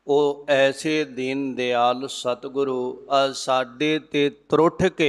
ਉਹ ਐਸੇ ਦੀਨ ਦਿਆਲ ਸਤਿਗੁਰੂ ਸਾਡੇ ਤੇ ਤਰੁੱਠ ਕੇ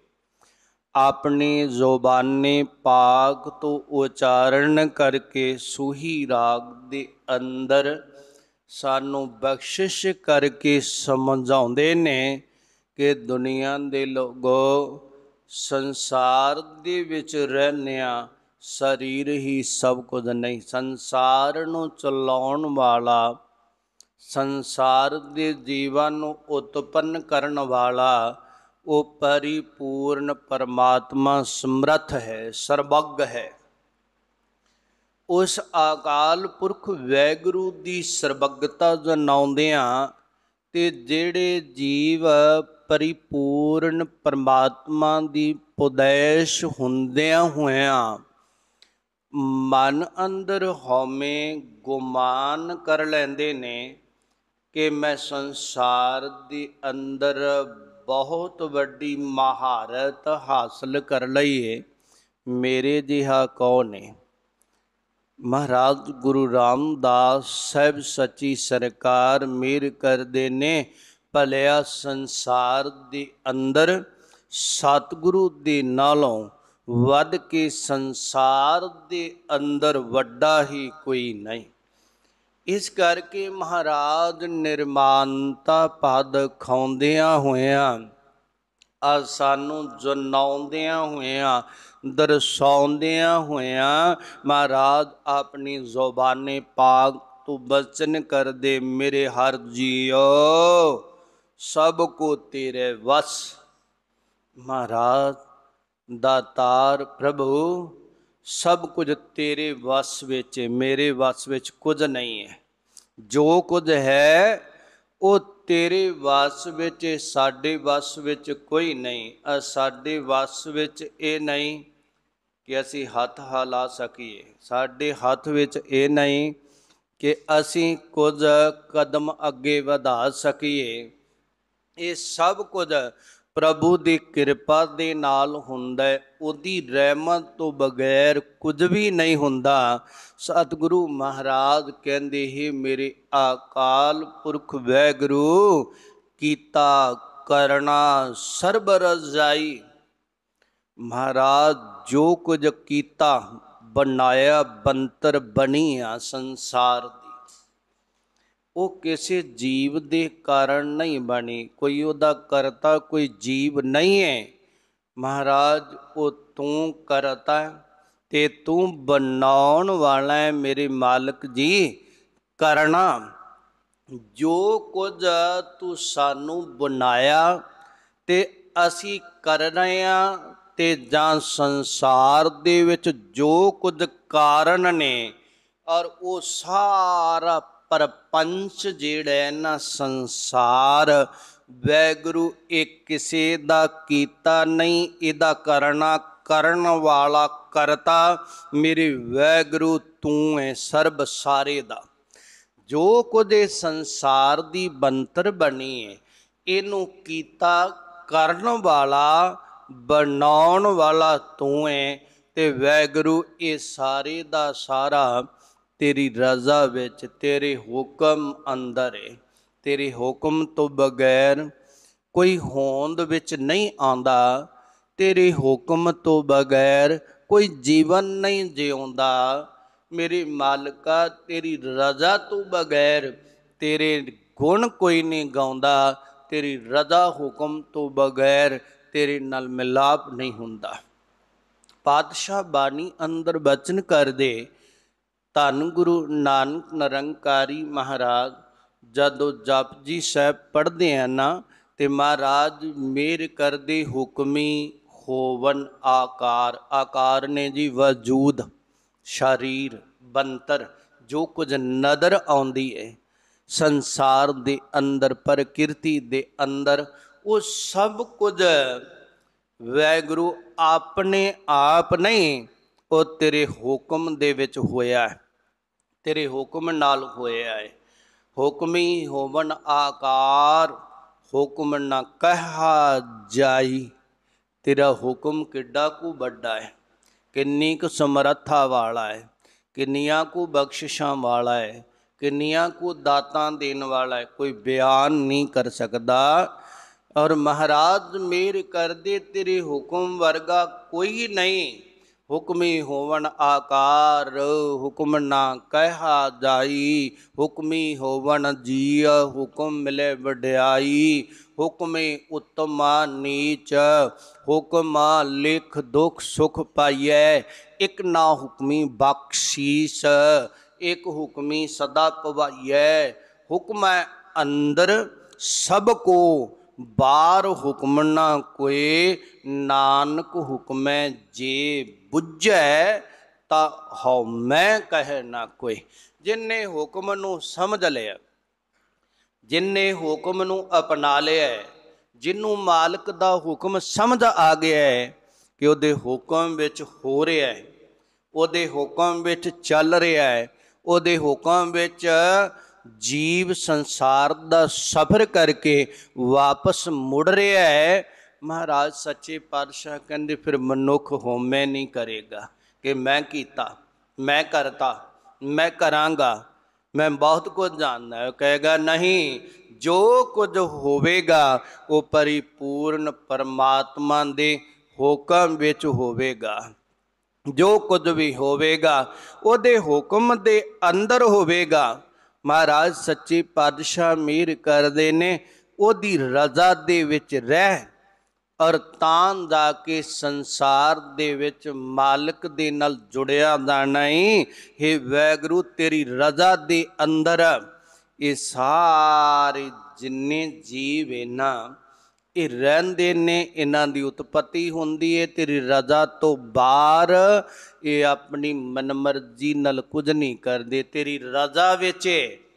ਆਪਣੀ ਜ਼ੁਬਾਨੀ ਪਾਕ ਤੋਂ ਉਚਾਰਨ ਕਰਕੇ ਸੂਹੀ ਰਾਗ ਦੇ ਅੰਦਰ ਸਾਨੂੰ ਬਖਸ਼ਿਸ਼ ਕਰਕੇ ਸਮਝਾਉਂਦੇ ਨੇ ਕਿ ਦੁਨੀਆ ਦੇ ਲੋਗੋ ਸੰਸਾਰ ਦੇ ਵਿੱਚ ਰਹਿੰਦਿਆਂ ਸਰੀਰ ਹੀ ਸਭ ਕੁਝ ਨਹੀਂ। ਸੰਸਾਰ ਨੂੰ ਚਲਾਉਣ ਵਾਲਾ, ਸੰਸਾਰ ਦੇ ਜੀਵਨ ਨੂੰ ਉਤਪੰਨ ਕਰਨ ਵਾਲਾ ਉਹ ਪਰਿਪੂਰਨ ਪਰਮਾਤਮਾ ਸਮਰੱਥ ਹੈ, ਸਰਬੱਗ ਹੈ। ਉਸ ਅਕਾਲ ਪੁਰਖ ਵਾਹਿਗੁਰੂ ਦੀ ਸਰਬੱਗਤਾ ਜਨਾਉਂਦਿਆਂ ਤੇ ਜਿਹੜੇ ਜੀਵ ਪਰਿਪੂਰਨ ਪਰਮਾਤਮਾ ਦੀ ਪਦੈਸ਼ ਹੁੰਦਿਆਂ ਹੋਇਆਂ ਮਨ ਅੰਦਰ ਹਉਮੈ ਗੁਮਾਨ ਕਰ ਲੈਂਦੇ ਨੇ ਕਿ ਮੈਂ ਸੰਸਾਰ ਦੇ ਅੰਦਰ ਬਹੁਤ ਵੱਡੀ ਮਹਾਰਤ ਹਾਸਲ ਕਰ ਲਈ ਹੈ, ਮੇਰੇ ਜਿਹਾ ਕੌਣ ਹੈ। ਮਹਾਰਾਜ ਗੁਰੂ ਰਾਮਦਾਸ ਸਾਹਿਬ ਸੱਚੀ ਸਰਕਾਰ ਮਿਹਰ ਕਰਦੇ ਨੇ, ਭਲਿਆ ਸੰਸਾਰ ਦੇ ਅੰਦਰ ਸਤਿਗੁਰੂ ਦੇ ਨਾਲੋਂ ਵੱਧ ਕੇ ਸੰਸਾਰ ਦੇ ਅੰਦਰ ਵੱਡਾ ਹੀ ਕੋਈ ਨਹੀਂ। ਇਸ ਕਰਕੇ ਮਹਾਰਾਜ ਨਿਰਮਾਨਤਾ ਪਦ ਖਾਉਂਦਿਆਂ ਹੋਇਆਂ ਸਾਨੂੰ ਜਨਾਉਂਦਿਆਂ ਹੋਇਆਂ ਦਰਸਾਉਂਦਿਆਂ ਹੋਇਆਂ ਮਹਾਰਾਜ ਆਪਣੀ ਜ਼ੁਬਾਨੇ ਪਾਕ ਤੋਂ ਬਚਨ ਕਰਦੇ, ਮੇਰੇ ਹਰ ਜੀਓ ਸਭ ਕੋ ਤੇਰੇ ਵਸ। ਮਹਾਰਾਜ ਦਾਤਾਰ ਪ੍ਰਭੂ ਸਭ ਕੁਝ ਤੇਰੇ ਵਸ ਵਿੱਚ, ਮੇਰੇ ਵਸ ਵਿੱਚ ਕੁਝ ਨਹੀਂ ਹੈ। ਜੋ ਕੁਝ ਹੈ ਉਹ ਤੇਰੇ ਵਸ ਵਿੱਚ, ਸਾਡੇ ਵਸ ਵਿੱਚ ਕੋਈ ਨਹੀਂ। ਸਾਡੇ ਵਸ ਵਿੱਚ ਇਹ ਨਹੀਂ ਕਿ ਅਸੀਂ ਹੱਥ ਹਿਲਾ ਸਕੀਏ, ਸਾਡੇ ਹੱਥ ਵਿੱਚ ਇਹ ਨਹੀਂ ਕਿ ਅਸੀਂ ਕੁਝ ਕਦਮ ਅੱਗੇ ਵਧਾ ਸਕੀਏ। ਇਹ ਸਭ ਕੁਝ ਪ੍ਰਭੂ ਦੀ ਕਿਰਪਾ ਦੇ ਨਾਲ ਹੁੰਦਾ ਹੈ। ਉਹਦੀ ਰਹਿਮਤ ਤੋਂ ਬਗੈਰ ਕੁਝ ਵੀ ਨਹੀਂ ਹੁੰਦਾ। ਸਤਿਗੁਰੂ ਮਹਾਰਾਜ ਕਹਿੰਦੇ ਹੀ ਮੇਰੇ ਅਕਾਲ ਪੁਰਖ ਵਾਹਿਗੁਰੂ ਕੀਤਾ ਕਰਨਾ ਸਰਬ ਰਜ਼ਾਈ। ਮਹਾਰਾਜ ਜੋ ਕੁਝ ਕੀਤਾ ਬਣਾਇਆ ਬੰਤਰ ਬਣੀ ਆ ਸੰਸਾਰ ਦੀ, ਉਹ ਕਿਸੇ ਜੀਵ ਦੇ ਕਾਰਨ ਨਹੀਂ ਬਣੀ। ਕੋਈ ਉਹਦਾ ਕਰਤਾ ਕੋਈ ਜੀਵ ਨਹੀਂ ਹੈ। ਮਹਾਰਾਜ ਉਹ ਤੂੰ ਕਰਤਾ ਤੇ ਤੂੰ ਬਣਾਉਣ ਵਾਲਾ ਹੈ। ਮੇਰੇ ਮਾਲਕ ਜੀ ਕਰਨਾ ਜੋ ਕੁਝ ਤੂੰ ਸਾਨੂੰ ਬਣਾਇਆ ਤੇ ਅਸੀਂ ਕਰ ਰਹੇ ਹਾਂ, ਤੇ ਜਾਂ ਸੰਸਾਰ ਦੇ ਵਿੱਚ ਜੋ ਕੁਝ ਕਾਰਨ ਨੇ ਔਰ ਉਹ ਸਾਰਾ ਪਰਪੰਚ ਜਿਹੜਾ ਨਾ ਸੰਸਾਰ ਵਾਹਿਗੁਰੂ ਇਹ ਕਿਸੇ ਦਾ ਕੀਤਾ ਨਹੀਂ, ਇਹਦਾ ਕਰਨਾ ਕਰਨ ਵਾਲਾ ਕਰਤਾ ਮੇਰੇ ਵਾਹਿਗੁਰੂ ਤੂੰ ਹੈ ਸਰਬ ਸਾਰੇ ਦਾ। ਜੋ ਕੁਝ ਇਹ ਸੰਸਾਰ ਦੀ ਬਣਤਰ ਬਣੀ ਹੈ ਇਹਨੂੰ ਕੀਤਾ ਕਰਨ ਵਾਲਾ ਬਣਾਉਣ ਵਾਲਾ ਤੂੰ ਹੈ। ਤੇ ਵਾਹਿਗੁਰੂ ਇਹ ਸਾਰੇ ਦਾ ਸਾਰਾ ਤੇਰੀ ਰਜ਼ਾ ਵਿੱਚ, ਤੇਰੇ ਹੁਕਮ ਅੰਦਰ ਹੈ। ਤੇਰੇ ਹੁਕਮ ਤੋਂ ਬਗੈਰ ਕੋਈ ਹੋਂਦ ਵਿੱਚ ਨਹੀਂ ਆਉਂਦਾ। ਤੇਰੇ ਹੁਕਮ ਤੋਂ ਬਗੈਰ ਕੋਈ ਜੀਵਨ ਨਹੀਂ ਜਿਉਂਦਾ। ਮੇਰੇ ਮਾਲਕਾ ਤੇਰੀ ਰਜ਼ਾ ਤੋਂ ਬਗੈਰ ਤੇਰੇ ਗੁਣ ਕੋਈ ਨਹੀਂ ਗਾਉਂਦਾ। ਤੇਰੀ ਰਜ਼ਾ ਹੁਕਮ ਤੋਂ ਬਗੈਰ ਤੇਰੇ ਨਾਲ ਮਿਲਾਪ ਨਹੀਂ ਹੁੰਦਾ। ਪਾਤਸ਼ਾਹ ਬਾਣੀ ਅੰਦਰ ਬਚਨ ਕਰਦੇ, ਧੰਨ ਗੁਰੂ ਨਾਨਕ ਨਿਰੰਕਾਰੀ ਮਹਾਰਾਜ ਜਦੋਂ ਜਪਜੀ ਸਾਹਿਬ ਪੜ੍ਹਦੇ ਆ ਨਾ ਤੇ ਮਹਾਰਾਜ ਮਿਹਰ ਕਰਦੇ ਹੁਕਮੀ ਹੋਵਨ ਆਕਾਰ। ਆਕਾਰ ਨੇ ਜੀ ਵਜੂਦ, ਸਰੀਰ, ਬੰਤਰ, ਜੋ ਕੁਝ ਨਜ਼ਰ ਆਉਂਦੀ ਹੈ ਸੰਸਾਰ ਦੇ ਅੰਦਰ, ਪ੍ਰਕਿਰਤੀ ਦੇ ਅੰਦਰ, ਉਹ ਸਭ ਕੁਝ ਵਾਹਿਗੁਰੂ ਆਪਣੇ ਆਪ ਨਹੀਂ, ਉਹ ਤੇਰੇ ਹੁਕਮ ਦੇ ਵਿੱਚ ਹੋਇਆ ਹੈ, ਤੇਰੇ ਹੁਕਮ ਨਾਲ ਹੋਇਆ ਹੈ। ਹੁਕਮੀ ਹੋਵਨ ਆਕਾਰ ਹੁਕਮ ਨਾ ਕਹਾ ਜਾਈ। ਤੇਰਾ ਹੁਕਮ ਕਿੱਡਾ ਕੁ ਵੱਡਾ ਹੈ, ਕਿੰਨੀ ਕੁ ਸਮਰੱਥਾ ਵਾਲਾ ਹੈ, ਕਿੰਨੀਆਂ ਕੁ ਬਖਸ਼ਿਸ਼ਾਂ ਵਾਲਾ ਹੈ, किन्नियां को दातां देने वाला है, कोई बयान नहीं कर सकता। और महाराज मेर कर दे तेरे हुक्म वर्गा कोई नहीं, हुक्मी होवन आकार हुक्म ना कहा जाई, हुक्मी होवन जीय हुक्म मिले वड्याई, हुक्मे उत्तमा नीच हुक्मा लिख दुख सुख पाइए, एक ना हुक्मी बख्शीस एक हुक्मी सदा पवाइए, हुक्म अंदर सबको बार हुक्म ना कोई, नानक हुक्मै जे बुझै ता हौ मैं कहे ना कोई। जिन्ने हुक्म नूं समझ लिया, जिन्ने हुक्म नूं अपना लिया, जिन्नू मालिक दा हुक्म समझ आ गया है कि उहदे हुक्म विच हो रहा है, उहदे हुक्म विच चल रहा है, उहदे हुक्म विच जीव संसार दा सफ़र करके वापस मुड़ रहा है। महाराज सच्चे पातशाह कहते फिर मनुख होमे नहीं करेगा कि मैं कीता, मैं करता, मैं करांगा, मैं बहुत कुछ जानता है। कहेगा नहीं, जो कुछ होवेगा वो परिपूर्ण परमात्मा दे हुक्म विच होवेगा। जो कुछ भी होवेगा उहदे हुक्म दे अंदर होवेगा। महाराज सच्चे पातशाह मेहर करदे ने उहदी रज़ा दे विच रह और तां जाके संसार दे विच मालिक दे नाल जुड़िया जाना ही। हे वैगुरु तेरी रज़ा दे अंदर ये सारे जिन्ने जीव है ना ये रहंदे ने, इन्हां दी उत्पत्ति हुंदी है तेरी रज़ा तो बाहर, ये अपनी मनमर्जी नाल कुछ नहीं करदे। तेरी रज़ा विच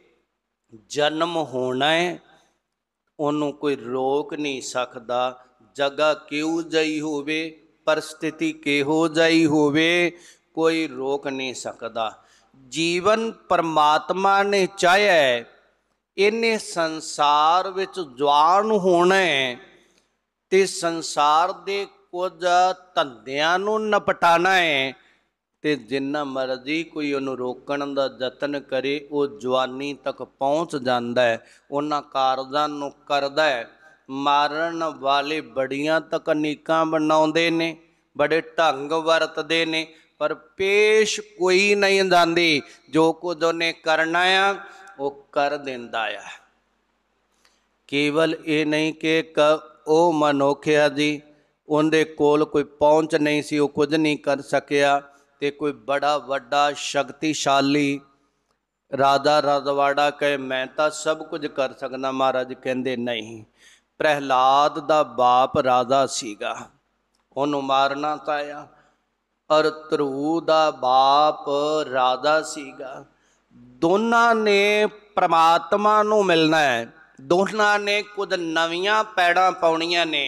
जन्म होना है, उन्होंने कोई रोक नहीं सकता। जगह किहो जही होवे, परिस्थिति किहो जही होवे, कोई रोक नहीं सकता। जीवन परमात्मा ने चाहया है, इन्हें संसार विच जवान होना है ते संसार दे कुछ धंधियां नूं निपटाना है, ते जिन्ना मर्जी कोई उन्हें रोकण दा यतन करे वो जवानी तक पहुँच जाता है, उन्हां कारजां नूं करदा है। मारन वाले बड़ियां तकनीकां बनाउंदे ने, बड़े ढंग वरतदे ने, पर पेश कोई नहीं जाती। जो कुछ उन्हें करना है वो कर दिंदा है। केवल ये नहीं कि वो मनुख है जी उनके कोल कोई पहुँच नहीं सी, वो कुछ नहीं कर सकिया, ते कोई बड़ा वड्डा शक्तिशाली राजा रजवाड़ा कहे मैं तो सब कुछ कर सकदा। महाराज कहते नहीं, प्रहलाद दा बाप राजा सीगा, उन्होंने मारना चाहया, और ध्रुव दा बाप राजा सीगा। दोनों ने परमात्मा नूं मिलना है, दोनों ने कुछ नवियां पैड़ां पाउणियां ने।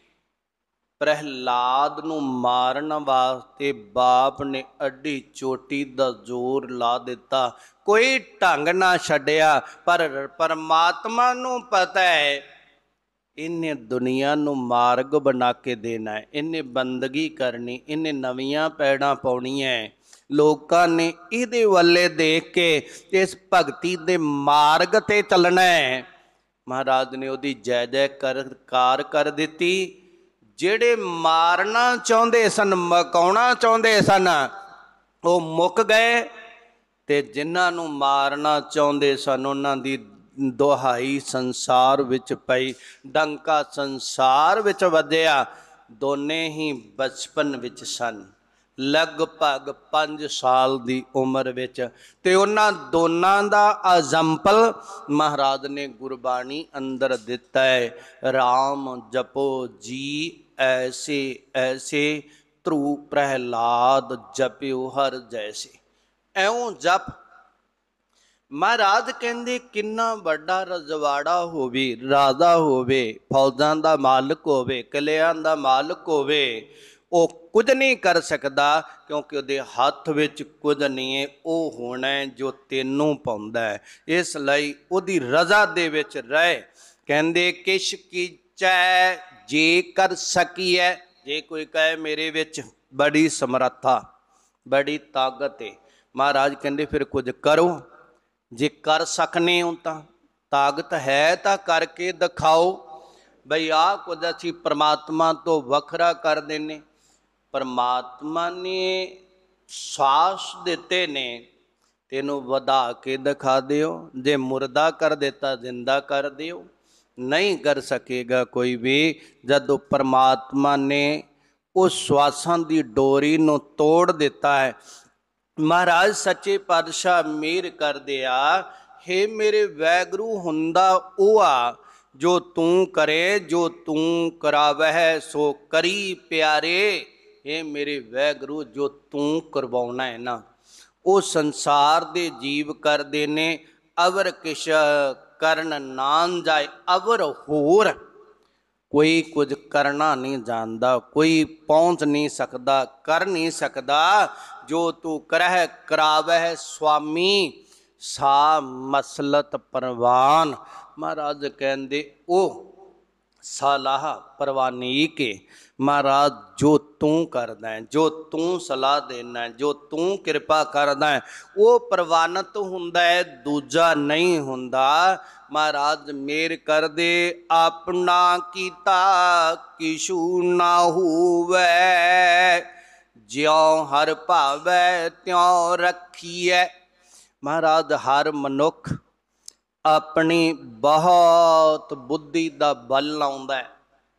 प्रहलाद नूं मारन वास्ते बाप ने अड्डी चोटी दा जोर ला दिता, कोई ढंग ना छड्डिया, पर परमात्मा नूं पता है इन्हें दुनिया नूं मार्ग बना के देना है, इन्हें बंदगी करनी, इन्हें नवियां पैड़ां पाउणियां है। लोकां ने इहदे वल्ले देख के इस भगती दे मार्ग ते चलना है। महाराज ने उहदी जय जयकार कर दिती। ਜਿਹੜੇ मारना चाहते सन, मकाउणा चाहते सन, वो मुक गए, ते जिन्हों मारना चाहते सन उन्हां दी दुहाई संसार विच पई, डंका संसार विच वजया। दोने ही बचपन विच सन, लगभग 5 साल की उम्र विच, ते उन्हां दोनां दा एग्जाम्पल महाराज ने गुरबाणी अंदर दिता है। राम जपो जी ऐसे ऐसे, ध्रुव प्रहलाद जप्यो हर जैसे। ऐं जप महाराज कहते किन्ना वड्डा रजवाड़ा होवे, राजा होवे, फौजां दा मालिक होवे, किलियां दा मालिक होवे, वो कुछ नहीं कर सकता, क्योंकि उहदे हत्थ विच कुछ नहीं है। वो होना है जो तेनों पाउंदा है, इसलिए उहदी रज़ा दे विच रह। कहंदे किश कीचै जे कर सकीए, जे कोई कहे मेरे विच बड़ी समर्था बड़ी ताकत है, महाराज कहंदे फिर कुछ करो। जे कर सकने हो तां ताकत है तां करके दिखाओ। बई आ कुछ असीं परमात्मा तो वखरा कर देने। परमात्मा ने श्वास दिते ने, तेनों वधा के दिखा दिओ। जे मुर्दा कर देता जिंदा कर दिओ। नहीं कर सकेगा कोई भी जदों परमात्मा ने उस श्वासां दी डोरी नूं तोड़ दिता है। महाराज सच्चे पातशाह मेहर कर दिया, हे मेरे वैगुरु हुंदा ओ आ जो तू करे, जो तू करावह सो करी प्यारे। हे मेरे वैगुरु जो तू करवाउणा है ना, वो संसार दे जीव करदे ने। अवर किश करन नान जाए, अवर होर कोई कुछ करना नहीं जानता, कोई पहुँच नहीं सकता, कर नहीं सकता। जो तू करह करावह स्वामी, सा मसलत परवान। महाराज कहते ओ सलाह परवानी के, महाराज जो तू करदा है, जो तू सलाह देना है, जो तू कृपा करदा है, वो प्रवानित हुंदा है, दूजा नहीं हुंदा। महाराज मेहर कर दे, अपना कीता किशु ना होवै, ज्यों हर भावै त्यों रखिए। महाराज हर मनुख अपनी बहुत बुद्धि का बल लाउंदा है,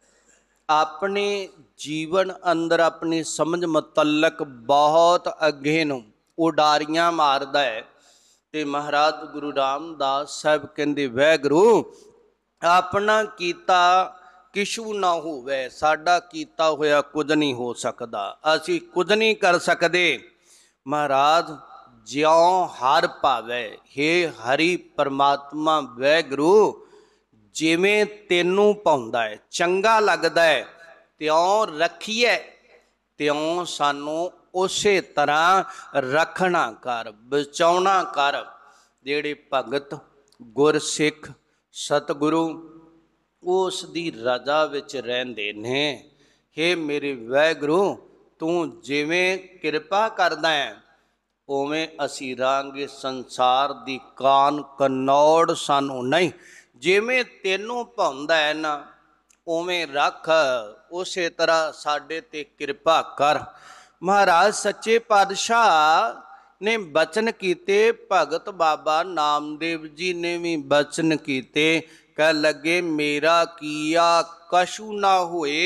अपने जीवन अंदर अपनी समझ मुतलक बहुत अगे नूं उडारियां मारदा है। ते महाराज गुरु रामदास साहब कहंदे वैगुरु अपना कीता किशु ना होवे, साडा कीता होया कुछ नहीं हो सकता, असी कुछ नहीं कर सकते। महाराज ज्यों हर भावै, हे हरि परमात्मा वैगुरु जिवें तेनू पाउंदा है, चंगा लगदा है, त्यों रखिए, त्यों सानू उसे तरह रखना कर, बचाउणा कर। जेड़े भगत गुर सिख सतगुरु उस दी रजा विच रहिंदे ने। हे मेरे वैगुरु तू जिवें कृपा करदा है उवें असी रांगे संसार दी कान कनौड़ सानू नहीं, जिवें तेनू भाउंदा है ना उवें रख, उसे तरह साडे ते कृपा कर। महाराज सच्चे पातशाह ने बचन कीते, भगत बाबा नामदेव जी ने भी बचन कीते। कह लगे मेरा किया कशु ना होए,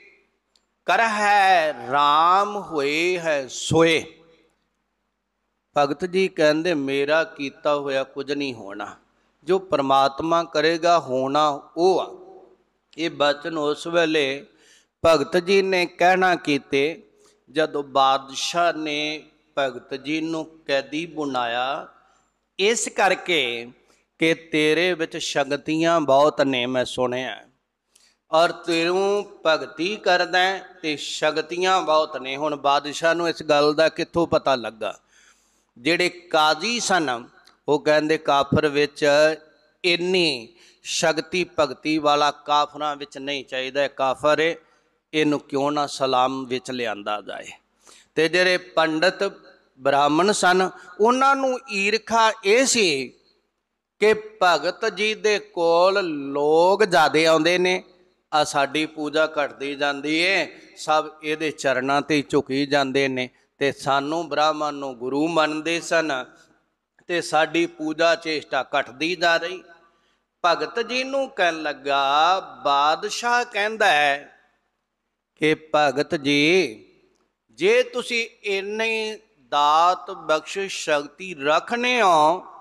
कर है राम होए है सोए। भगत जी कहते मेरा किया होया कुछ नहीं होना, जो परमात्मा करेगा होना वो आ। ये बचन उस वेले भगत जी ने कहना कीते जदों बादशाह ने भगत जी नूं कैदी बुनाया, इस करके कि तेरे विच शक्तियां बहुत ने मैं सुनिया, और तेरू भगती करदा ते शक्तियां बहुत ने। हुण बादशाह नूं इस गल दा कित्थों पता लगा? जिहड़े काजी सन वो कहंदे काफर विच इन्नी शक्ति भगती वाला काफरां विच नहीं चाहिदा, काफर है इनू क्यों ना सलाम विच लिआंदा जाए। ते जिहड़े पंडित ब्राह्मण सन उन्हां नूं ईरखा इह सी कि भगत जी दे कोल लोग ज़्यादा आउंदे ने, आ साडी पूजा घटदी जांदी है, सब इहदे चरणां ते झुकी जांदे ने, ते सानू ब्राह्मण नूं गुरु मनदे सन, ते साडी पूजा चेष्टा घटदी जा रही। भगत जी नूं कहन लगा, बादशाह कहंदा है कि भगत जी जे तुसी इन्नी दात बख्शिश शक्ति रखने हो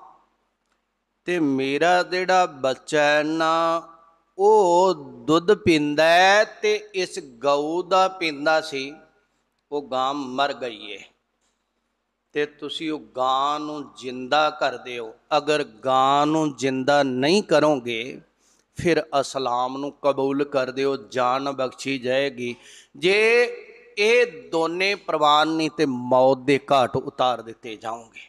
ते मेरा जिहड़ा बच्चा है ना वो दुध पींदा है ते इस गऊ दा पींदा सी, वो गां मर गई है ते तुसी वो गां नूं जिंदा कर दिओ। अगर गां नूं जिंदा नहीं करोगे फिर असलाम नूं कबूल कर दिओ, जान बख्शी जाएगी। जे ये दोने प्रवान नहीं तो मौत के घाट उतार दिते जाओगे।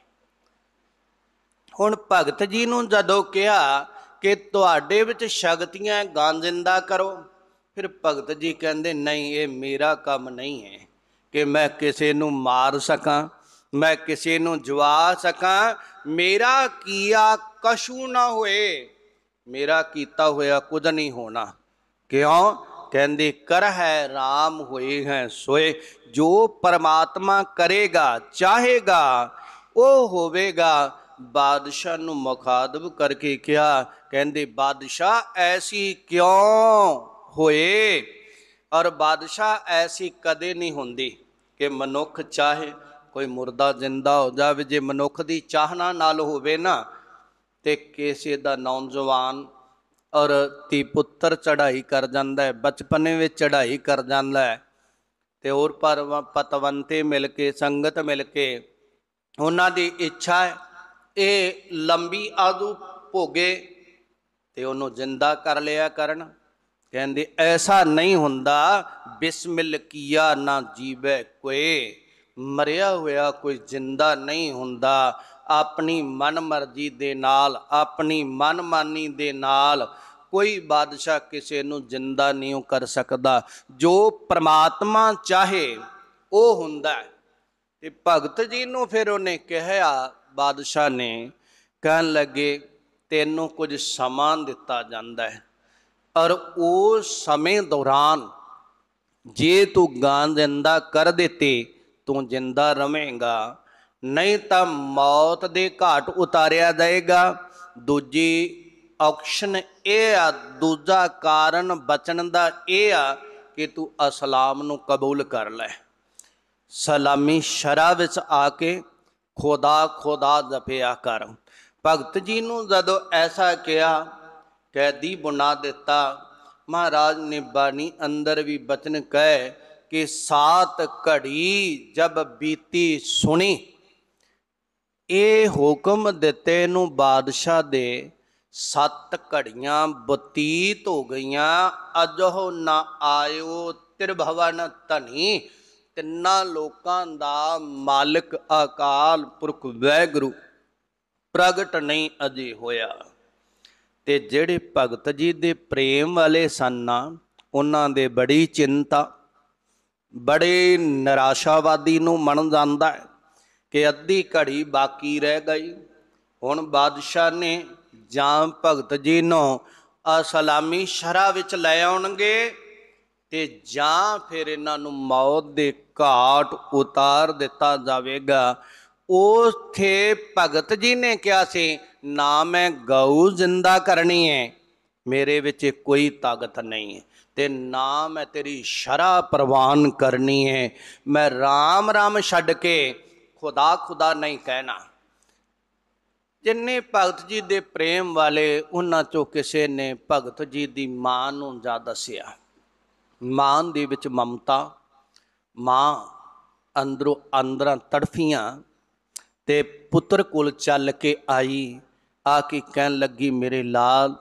हुण भगत जी नूं जदों कहा कि तुहाडे विच शक्तियां गां जिंदा करो, फिर भगत जी कहंदे नहीं ये मेरा काम नहीं है कि मैं किसी नूं मार सकां, मैं किसी नूं जवा सकां, मेरा किया कशू ना होए, मेरा कीता होया कुछ नहीं होना। क्यों? कहंदे कर है राम होए हैं सोए। जो परमात्मा करेगा चाहेगा वो होवेगा। बादशाह नूं मुखातब करके क्या कहंदे, बादशाह ऐसी क्यों होए? और बादशाह ऐसी कदे नहीं होंदी कि मनुख चाहे कोई मुर्दा जिंदा हो जाए। जे मनुख की चाहना नाल होवे ना, ते किसी दा नौजवान और धी पुत्र चढ़ाई कर जाता है, बचपने में चढ़ाई कर जाता है, तो और पर पतवंते मिल के संगत मिल के उन्हों की इच्छा है ये लंबी आदू भोगे तो उन्होंने जिंदा कर लिया करन। कहते ऐसा नहीं हुंदा, बिस्मिल किया ना जीवे कोई, मरिया होया कोई जिंदा नहीं हुंदा। अपनी मन मर्जी दे नाल, अपनी मनमानी दे नाल कोई बादशाह किसी नूं जिंदा नहीं कर सकता। जो परमात्मा चाहे वो हुंदा है। ते भगत जी नूं फिर उन्हें कहा, बादशाह ने कहन लगे तेनों कुछ समा दिता जाता है और उस समय दौरान जे तू गां जिंदा कर देते तू जिंदा रवेगा, नहीं तो मौत दे घाट उतारिया जाएगा। दूजी ऑप्शन ये आ, दूजा कारण बचन का यह आ कि तू इस्लाम नूं कबूल कर लै। सलामी शरा विच आके खुदा खुदा जपिया कर। भगत जी नूं जदों ऐसा किया, कैदी बुना दिता। महाराज ने बानी अंदर भी बचन कहे कि 7 घड़ी जब बीती सुनी, ये हुक्म दिते नूं बादशाह दे 7 घड़ियां बतीत हो गईयां। अजो ना आयो त्रिभवन धनी, तिन्ना लोकां दा मालिक अकाल पुरख वैगुरु प्रगट नहीं अजे होया। ते जिहड़े भगत जी दे प्रेम वाले सन ना, उन्हां दे बड़ी चिंता, बड़े निराशावादी नूं मन जांदा है कि अद्धी घड़ी बाकी रह गई। हुण बादशाह ने जां भगत जी नूं असलामी शरा विच लै आउणगे ते जां फिर इन्हां नूं मौत दे घाट उतार दिता जावेगा। उथे भगत जी ने कहा सी, ना मैं गऊ जिंदा करनी है, मेरे विच कोई ताकत नहीं है, ते ना मैं तेरी शरा प्रवान करनी है। मैं राम राम छड्ड के खुदा खुदा नहीं कहना। जिन्ने भगत जी दे प्रेम वाले, उन्हां चों किसी ने भगत जी दी मां नूं जा दसिया। मां दे विच ममता, मां अंदरों अंदरां तड़फियां ते पुत्र कोल चल के आई, आके कहन लगी, मेरे लाल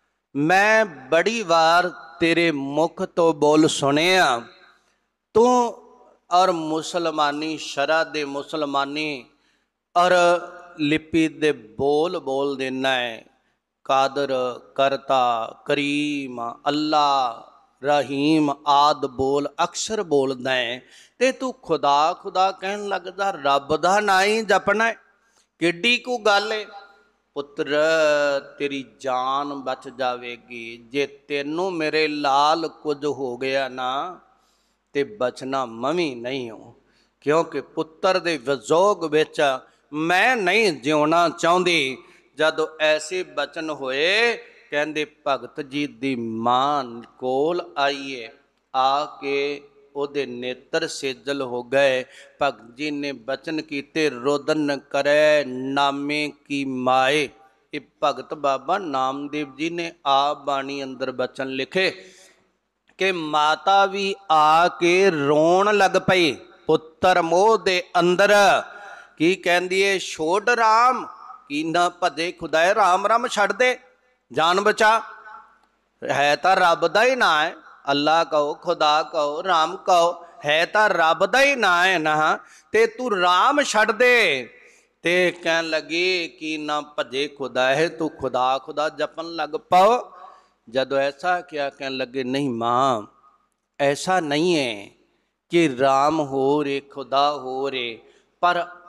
मैं बड़ी बार तेरे मुख तो बोल सुने तू और मुसलमानी शरा दे मुसलमानी और लिपि दे बोल बोल देना है। कादर करता करीम अल्लाह रहीम आद बोल अक्सर बोलदा है, ते तू खुदा खुदा कहन लगदा। रब दा ना ही जपना है, किड्डी को गल है। पुत्र तेरी जान बच जाएगी जे तेनों मेरे लाल कुछ हो गया ना, ते बचना मवी नहीं हो, क्योंकि पुत्र दे विजोग विच मैं नहीं जिउना चाहती। जदों ऐसे बचन होए, कहंदे भगत जी दी मां कोल आईए, आके ओदे नेत्र सेजल हो गए। भगत जी ने बचन कीते, रोदन करे नामे की माए। ये भगत बाबा नामदेव जी ने आप बाणी अंदर बचन लिखे कि माता भी आके रोन लग पई पुत्र मोह दे अंदर। की कहंदी है, छोड़ राम की ना भजे खुदाए, राम राम छड़ दे, जान बचा। है तो रब दा ही ना है, अल्लाह कहो खुदा कहो राम कहो, है तो रब दा ही ना है ना, ते तू राम छड़ दे। ते कहन लगी कि ना भजे खुदा है, तू खुदा खुदा जपन लग पाओ। जदों ऐसा क्या कहन लगे, नहीं माँ ऐसा नहीं है कि राम हो रे खुदा हो रे, पर